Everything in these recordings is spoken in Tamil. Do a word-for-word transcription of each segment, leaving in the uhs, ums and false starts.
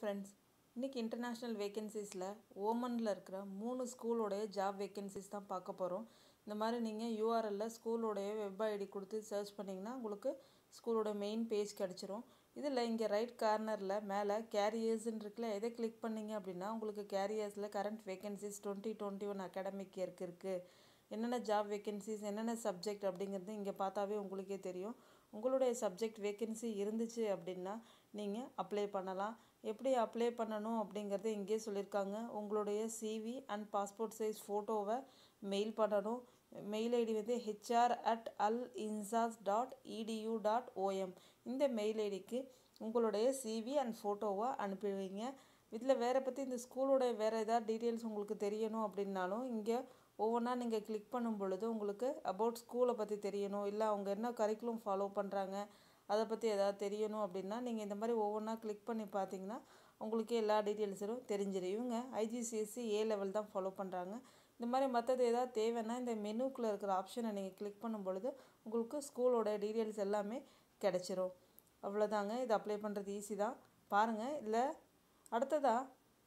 friends, இன்னைக்கு இன்டர்நேஷனல் வேகன்சிஸில் ஓமனில் இருக்கிற மூணு ஸ்கூலோடைய ஜாப் வேகன்சிஸ் தான் பார்க்க போகிறோம். இந்த மாதிரி நீங்கள் யூஆர்எல்லில் ஸ்கூலோடைய வெப் ஐடி கொடுத்து சர்ச் பண்ணிங்கன்னா உங்களுக்கு ஸ்கூலோட மெயின் பேஜ் கிடச்சிரும். இதில் இங்கே ரைட் கார்னரில் மேலே கேரியர்ஸ்ன்னு இருக்குல்ல, எதை கிளிக் பண்ணிங்க அப்படின்னா உங்களுக்கு கேரியர்ஸில் current vacancies twenty twenty one academic இயர்க்கு இருக்குது. என்னென்ன ஜாப் வேகன்சிஸ் என்னென்ன சப்ஜெக்ட் அப்படிங்கிறது இங்கே பார்த்தாவே உங்களுக்கே தெரியும். உங்களுடைய சப்ஜெக்ட் வேகன்சி இருந்துச்சு அப்படின்னா நீங்கள் அப்ளை பண்ணலாம். எப்படி அப்ளை பண்ணணும் அப்படிங்கிறது இங்கே சொல்லியிருக்காங்க. உங்களுடைய சிவி அண்ட் பாஸ்போர்ட் சைஸ் ஃபோட்டோவை மெயில் பண்ணணும். மெயில் ஐடி வந்து HR at Al Insas dot edu dot OM. இந்த மெயில் ஐடிக்கு உங்களுடைய சிவி அண்ட் ஃபோட்டோவை அனுப்பிடுவீங்க. இதில் வேறு பற்றி இந்த ஸ்கூலோட வேறு ஏதாவது டீட்டெயில்ஸ் உங்களுக்கு தெரியணும் அப்படின்னாலும் இங்கே ஒவ்வொன்றா நீங்கள் கிளிக் பண்ணும் பொழுது உங்களுக்கு அபவுட் ஸ்கூலை பற்றி தெரியணும், இல்லை அவங்க என்ன கரிக்குலம் ஃபாலோ பண்ணுறாங்க அதை பற்றி எதாவது தெரியணும் அப்படின்னா நீங்கள் இந்த மாதிரி ஒவ்வொன்றா கிளிக் பண்ணி பார்த்தீங்கன்னா உங்களுக்கு எல்லா டீட்டெயில்ஸும் தெரிஞ்சிடும். இவங்க ஐஜிசிஎஸ்சி ஏ லெவல் தான் ஃபாலோ பண்ணுறாங்க. இந்த மாதிரி மற்றது ஏதாவது தேவைன்னா இந்த மெனுக்குள்ளே இருக்கிற ஆப்ஷனை நீங்கள் கிளிக் பண்ணும் பொழுது உங்களுக்கு ஸ்கூலோட டீட்டெயில்ஸ் எல்லாமே கிடச்சிரும். அவ்வளோதாங்க, இது அப்ளை பண்ணுறது ஈஸி தான். பாருங்கள், இதில் அடுத்ததாக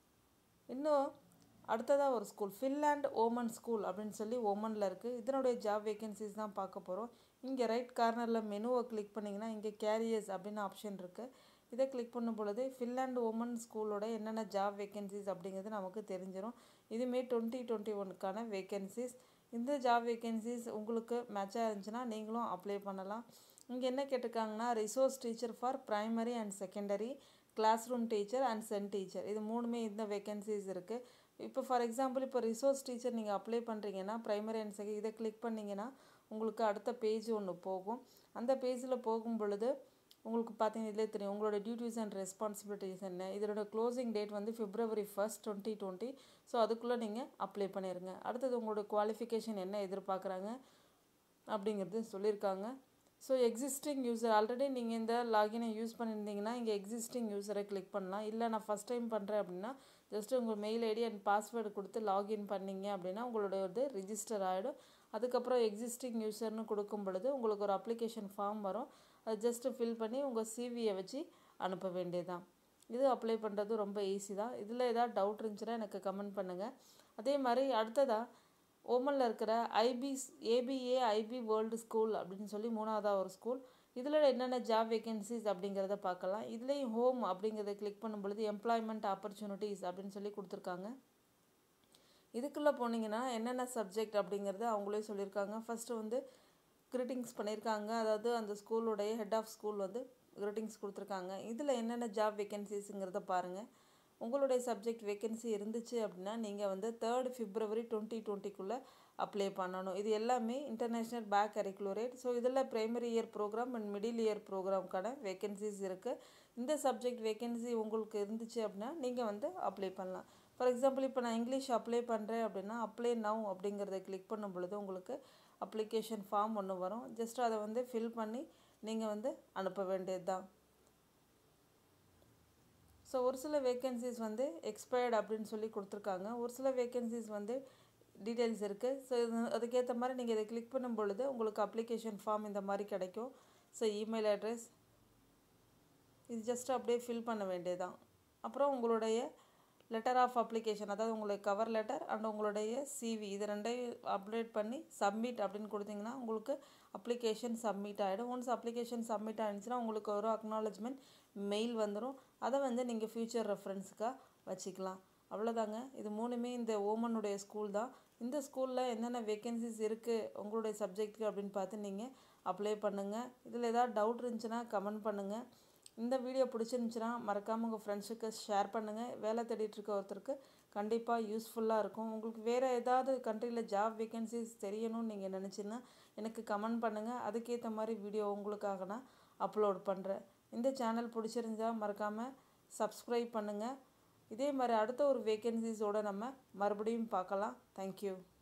இன்னும் அடுத்ததாக ஒரு ஸ்கூல் ஃபின்லாண்ட் ஓமன் ஸ்கூல் அப்படின்னு சொல்லி ஓமனில் இருக்குது. இதனுடைய ஜாப் வேகன்சிஸ் தான் பார்க்க போகிறோம். இங்கே ரைட் கார்னரில் மெனுவை கிளிக் பண்ணிங்கன்னா இங்கே கேரியர்ஸ் அப்படின்னு ஆப்ஷன் இருக்குது. இதை கிளிக் பண்ணும் பொழுது ஃபின்லாண்ட் ஓமன் ஸ்கூலோட என்னென்ன ஜாப் வேகன்சிஸ் அப்படிங்கிறது நமக்கு தெரிஞ்சிடும். இதுமே டுவெண்ட்டி டுவெண்ட்டி ஒனுக்கான வேகன்சிஸ். இந்த ஜாப் வேகன்சிஸ் உங்களுக்கு மேட்சாக இருந்துச்சுன்னா நீங்களும் அப்ளை பண்ணலாம். இங்கே என்ன கேட்டிருக்காங்கன்னா resource teacher for primary and secondary, class room teacher and sent teacher, இது மூணுமே இந்த வேகன்சிஸ் இருக்குது. இப்போ ஃபார் எக்ஸாம்பிள் இப்போ ரிசோர்ஸ் டீச்சர் நீங்கள் அப்ளை பண்ணுறீங்கன்னா ப்ரைமரி அண்ட் செகண்ட் இதை கிளிக் பண்ணிங்கன்னா உங்களுக்கு அடுத்த பேஜ் ஒன்று போகும். அந்த பேஜில் போகும் பொழுது உங்களுக்கு பார்த்தீங்கன்னா இதிலே தெரியும் உங்களோட டியூட்டிஸ் அண்ட் ரெஸ்பான்சிபிலிட்டிஸ் என்ன. இதோட க்ளோசிங் டேட் வந்து February first twenty twenty. So அதுக்குள்ளே நீங்கள் அப்ளை பண்ணிடுங்க. அடுத்தது உங்களோட குவாலிஃபிகேஷன் என்ன எதிர்பார்க்குறாங்க அப்படிங்கிறது சொல்லியிருக்காங்க. ஸோ எக்ஸிஸ்டிங் யூஸர் ஆல்ரெடி நீங்கள் இந்த லாகினை யூஸ் பண்ணியிருந்தீங்கன்னா இங்கே எக்ஸிஸ்டிங் யூஸரை கிளிக் பண்ணலாம். இல்லை நான் ஃபஸ்ட் டைம் பண்ணுறேன் அப்படின்னா ஜஸ்ட்டு உங்கள் மெயில் ஐடி அண்ட் பாஸ்வேர்டு கொடுத்து லாகின் பண்ணிங்க அப்படின்னா உங்களோட வந்து ரிஜிஸ்டர் ஆகிடும். அதுக்கப்புறம் எக்ஸிஸ்டிங் யூஸர்னு கொடுக்கும் பொழுது உங்களுக்கு ஒரு அப்ளிகேஷன் ஃபார்ம் வரும். அது ஜஸ்ட்டு ஃபில் பண்ணி உங்கள் சிவியை வச்சு அனுப்ப வேண்டியதுதான். இது அப்ளை பண்ணுறது ரொம்ப ஈஸி தான். இதில் ஏதாவது டவுட் இருந்துச்சுன்னா எனக்கு கமெண்ட் பண்ணுங்கள். அதே மாதிரி அடுத்ததாக ஓமனில் இருக்கிற IBS ABA IB world school அப்படின்னு சொல்லி மூணாவதாக ஒரு ஸ்கூல். இதில் என்னென்ன ஜாப் வேகன்சிஸ் அப்படிங்கிறத பார்க்கலாம். இதுலேயும் ஹோம் அப்படிங்கிறத கிளிக் பண்ணும் பொழுது எம்ப்ளாய்மெண்ட் ஆப்பர்ச்சுனிட்டிஸ் அப்படின்னு சொல்லி கொடுத்துருக்காங்க. இதுக்குள்ளே போனீங்கன்னா என்னென்ன சப்ஜெக்ட் அப்படிங்கிறத அவங்களே சொல்லியிருக்காங்க. ஃபஸ்ட்டு வந்து கிரீட்டிங்ஸ் பண்ணியிருக்காங்க, அதாவது அந்த ஸ்கூலுடைய ஹெட் ஆஃப் ஸ்கூல் வந்து கிரீட்டிங்ஸ் கொடுத்துருக்காங்க. இதில் என்னென்ன ஜாப் வேகன்சிஸுங்கிறத பாருங்கள். உங்களுடைய சப்ஜெக்ட் வேகன்சி இருந்துச்சு அப்படின்னா நீங்கள் வந்து தேர்ட் பிப்ரவரி டுவெண்ட்டி டுவெண்ட்டிக்குள்ளே அப்ளை பண்ணணும். இது எல்லாமே இன்டர்நேஷ்னல் பேக் கரிக்குலரேட். ஸோ இதில் primary year programme and middle year ப்ரோக்ராம்க்கான வேகன்சிஸ் இருக்குது. இந்த சப்ஜெக்ட் வேகன்சி உங்களுக்கு இருந்துச்சு அப்படின்னா நீங்கள் வந்து அப்ளை பண்ணலாம். ஃபார் எக்ஸாம்பிள் இப்போ நான் இங்கிலீஷ் அப்ளை பண்ணுறேன் அப்படின்னா அப்ளை நவ் அப்படிங்கிறத கிளிக் பண்ணும் பொழுது உங்களுக்கு அப்ளிகேஷன் ஃபார்ம் ஒன்று வரும். ஜஸ்ட் அதை வந்து ஃபில் பண்ணி நீங்கள் வந்து அனுப்ப வேண்டியது தான். ஸோ ஒரு சில வேகன்சிஸ் வந்து எக்ஸ்பயர்டு அப்படின்னு சொல்லி கொடுத்துருக்காங்க. ஒரு சில வேகன்சிஸ் வந்து டீட்டெயில்ஸ் இருக்குது. ஸோ அதுக்கேற்ற மாதிரி நீங்கள் இதை கிளிக் பண்ணும் பொழுது உங்களுக்கு அப்ளிகேஷன் ஃபார்ம் இந்த மாதிரி கிடைக்கும். ஸோ இமெயில் அட்ரஸ் இது ஜஸ்ட் அப்படியே ஃபில் பண்ண வேண்டியதுதான். அப்புறம் உங்களுடைய லெட்டர் ஆஃப் அப்ளிகேஷன், அதாவது உங்களுடைய கவர் லெட்டர் அண்ட் உங்களுடைய சிவி இது ரெண்டையும் அப்டேட் பண்ணி சப்மிட் அப்படின்னு கொடுத்தீங்கன்னா உங்களுக்கு அப்ளிகேஷன் சப்மிட் ஆகிடும். ஒன்ஸ் அப்ளிகேஷன் சப்மிட் ஆகிடுச்சுன்னா உங்களுக்கு ஒரு அக்னாலஜ்மெண்ட் மெயில் வந்துடும். அதை வந்து நீங்கள் ஃப்யூச்சர் ரெஃபரன்ஸுக்காக வச்சுக்கலாம். அவ்வளோதாங்க, இது மூணுமே இந்த ஓமனுடைய ஸ்கூல் தான். இந்த ஸ்கூலில் என்னென்ன வேகன்சிஸ் இருக்குது உங்களுடைய சப்ஜெக்ட்டுக்கு அப்படின்னு பார்த்து நீங்கள் அப்ளை பண்ணுங்கள். இதில் ஏதாவது டவுட் இருந்துச்சுன்னா கமெண்ட் பண்ணுங்கள். இந்த வீடியோ பிடிச்சிருந்துச்சுன்னா மறக்காமல் உங்கள் ஃப்ரெண்ட்ஸுக்கு ஷேர் பண்ணுங்கள். வேலை தேடிட்டு இருக்க ஒருத்தருக்கு கண்டிப்பாக யூஸ்ஃபுல்லாக இருக்கும். உங்களுக்கு வேறு ஏதாவது கண்ட்ரியில் ஜாப் வேகன்சிஸ் தெரியணும்னு நீங்கள் நினச்சிங்கன்னா எனக்கு கமெண்ட் பண்ணுங்கள். அதுக்கேற்ற மாதிரி வீடியோ உங்களுக்காக நான் அப்லோட் பண்ணுறேன். இந்த சேனல் பிடிச்சிருந்தா மறக்காமல் சப்ஸ்கிரைப் பண்ணுங்கள். இதே மாதிரி அடுத்த ஒரு வேகன்சிஸோடு நம்ம மறுபடியும் பார்க்கலாம். தேங்க்யூ.